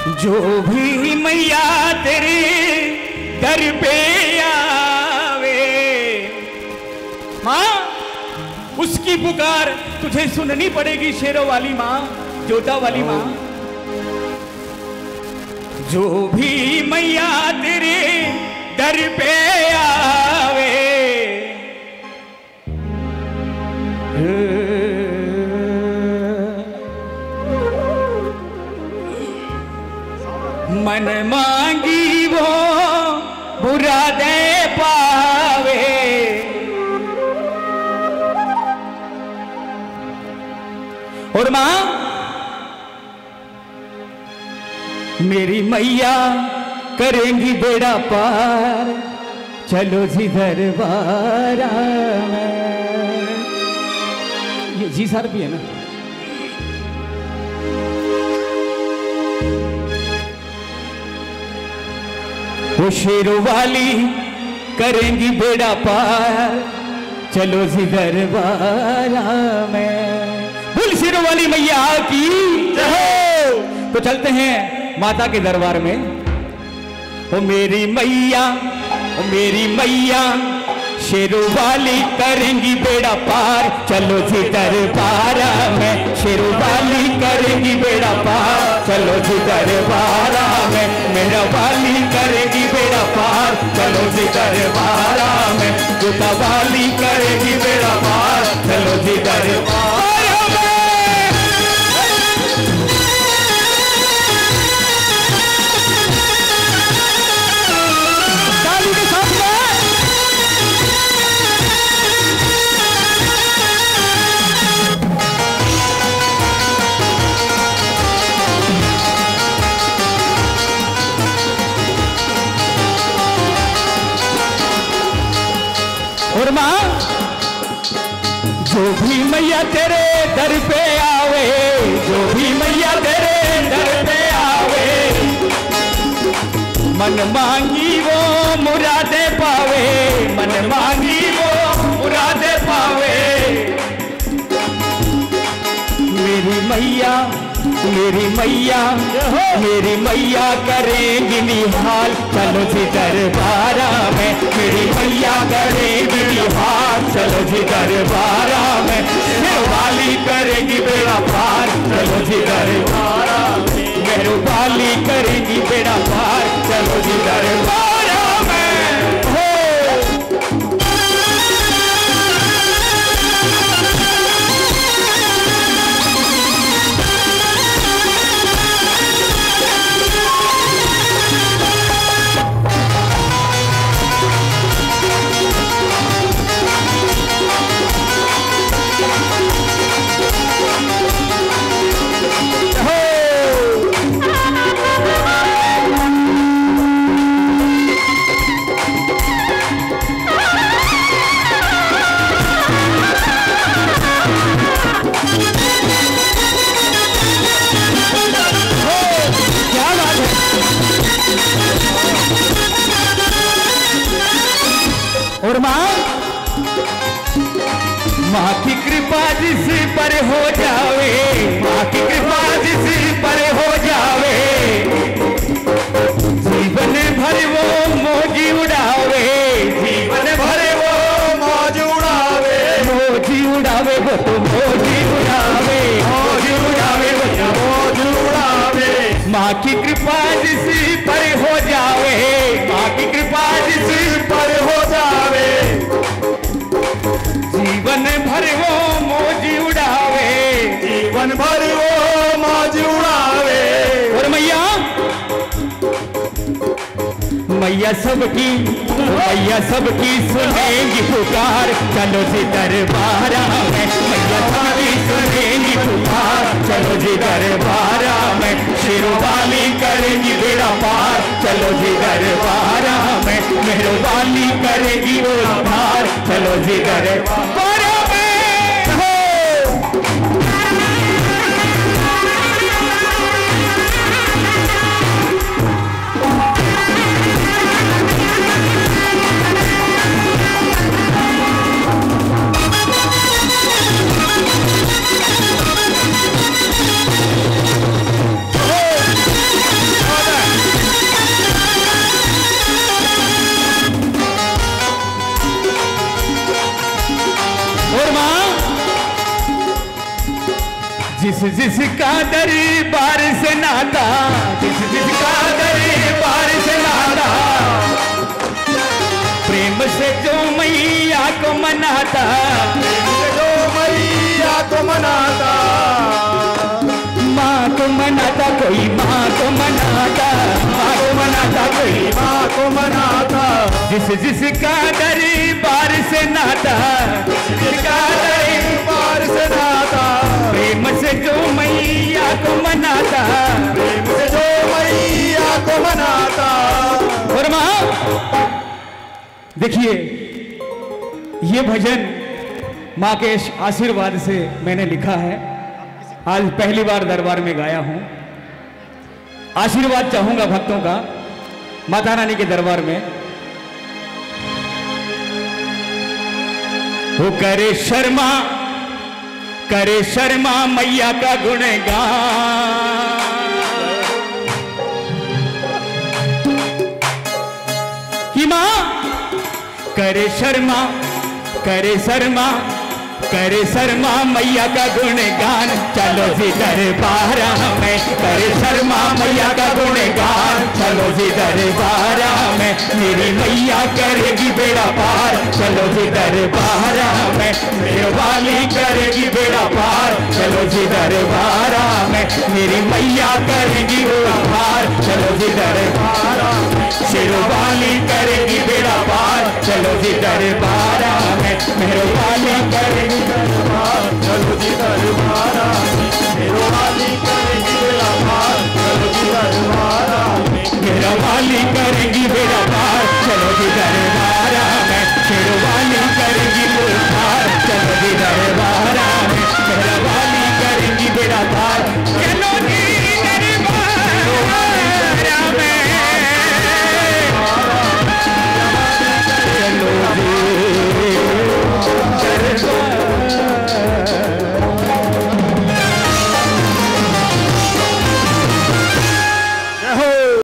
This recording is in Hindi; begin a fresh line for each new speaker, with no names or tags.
जो भी मैया तेरे दर पे आवे माँ, उसकी पुकार तुझे सुननी पड़ेगी। शेरों वाली माँ, जोता वाली माँ, जो भी मैया तेरे दर पे आवे, मन मांगी वो बुरा दे पावे। और मां, मेरी मैया करेंगी बेड़ा पार, चलो जी दरबार में। ये जी सर भी है ना। वो शेरों वाली करेंगी बेड़ा पार, चलो जी दरबार में। बोल शेरों वाली मैया की जय। तो चलते हैं माता के दरबार में। ओ मेरी मैया, ओ मेरी मैया, शेरों वाली करेंगी बेड़ा पार, चलो जी दरबार में। शेरों वाली करेंगी बेड़ा पार, चलो जी दरबार में। मेरा वाली करेगी बेड़ा पार, चलो जी दरबार में। जोता वाली करेगी बेड़ा पार, चलो जी दरबार में। और मां, जो भी मैया तेरे दर पे आवे, जो भी मैया तेरे दर पे आवे, मन मांगी वो मुरादे पावे, मन मांगी वो मुरादे पावे। मेरी मैया, मेरी मैया, मेरी मैया करेंगी निहाल, चलो जी दरबार में। मेरी मैया करेंगी निहाल, चलो जी दरबार में। शेरों वाली करेगी बेड़ा पार, चलो जी दरबार में। मेरी वाली करेगी बेड़ा पार, चलो जी दरबार में। हो और मां, मां की कृपा जिस पर हो जावे, मां की कृपा जिस पर हो जावे, जीवन भर वो मौज उड़ावे, जीवन भर वो मौज उड़ावे, मौज उड़ावे वो तो मौज उड़ावे, मौज उड़ावे वो तो मौज उड़ावे। मां की कृपा जिस पर हो जावे, मां की कृपा जिस पर हो जावे, जीवन भर वो मौज उड़ावे, जीवन भर वो मौज उड़ावे। और मैया, मैया सबकी, मैया सबकी सुनेंगी पुकार, चलो जी दरबार में। मैया सबकी सुनेंगी पुकार, चलो जी दरबार में। शेरों वाली करेगी बेड़ा पार, चलो जी दरबार में। मेरे वाली करेगी वो उद्धार, चलो जी दरबार में। हो जिसका दरबार से नाता, जिसका दरबार से नाता, प्रेम से जो मैया को मनाता,
प्रेम से जो मैया को मनाता,
माँ को मनाता कोई, माँ को मनाता, माँ को मनाता कोई,
माँ को मनाता,
जिसका दरबार से नाता, जिसका
दरबार से नाता,
प्रेम से जो मैया को मनाता,
प्रेम से जो मैया को मनाता।
और माँ देखिए, ये भजन माँ के आशीर्वाद से मैंने लिखा है। आज पहली बार दरबार में गाया हूं। आशीर्वाद चाहूंगा भक्तों का माता रानी के दरबार में। वो करे शर्मा मैया का गुणगान, कि माँ करे शर्मा मैया का गुणगान, चलो जी दरबार में, करे शर्मा मैया का गुणगान, चलो जी दरबार में, मेरी मैया करेगी बेड़ा पार, चलो जी दरबार में, मेरे वाली करेगी बेड़ा पार, चलो जी दरबार में, मेरी मैया करेगी बेड़ा पार, चलो जी दरबार में, शेरवाली करेगी बेड़ा पार, चलो जी दरबार में, मेरे वाली करेगी बेड़ा पार,
चलो जी दरबार में, मेरा वाली करेगी बेड़ा पार, चलो जी दरबार में,
मेरा वाली करेगी बेड़ा पार, चलो जी दरबार में, शेरवाली करेगी बेड़ा पार, चलो जी दरबार में, मेरा वाली करेगी बेड़ा पार, चलो जी दरबार में, चलो जी दरबार